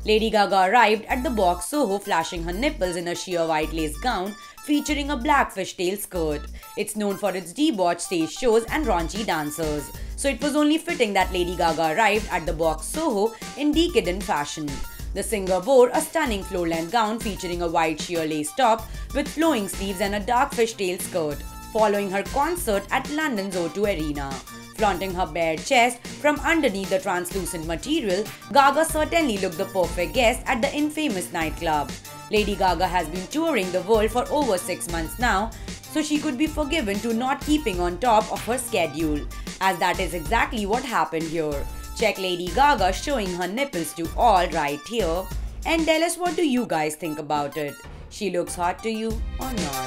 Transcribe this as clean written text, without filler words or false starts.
Lady Gaga arrived at the box Soho flashing her nipples in a sheer white lace gown featuring a black fishtail skirt. It's known for its debauched stage shows and raunchy dancers, so it was only fitting that Lady Gaga arrived at the box Soho in decadent fashion. The singer wore a stunning floor-length gown featuring a white sheer lace top with flowing sleeves and a dark fishtail skirt, following her concert at London's O2 Arena. Flaunting her bare chest from underneath the translucent material, Gaga certainly looked the perfect guest at the infamous nightclub. Lady Gaga has been touring the world for over 6 months now, so she could be forgiven to not keeping on top of her schedule, as that is exactly what happened here. Check Lady Gaga showing her nipples to all right here, and tell us what do you guys think about it. She looks hot to you or not?